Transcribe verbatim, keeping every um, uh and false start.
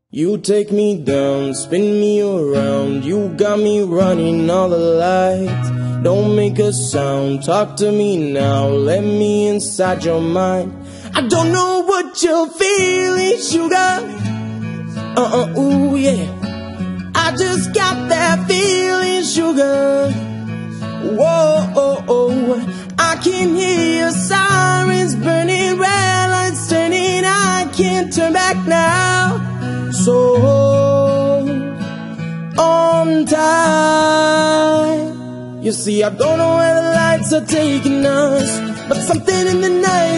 You take me down, spin me around. You got me running all the lights. Don't make a sound, talk to me now. Let me inside your mind. I don't know what you're feeling, sugar. Uh-uh, ooh, yeah. I just got that feeling, sugar. Whoa, oh, oh. I can hear your sirens burning, red lights turning. I can't turn back now. So on time. You see, I don't know where the lights are taking us, but something in the night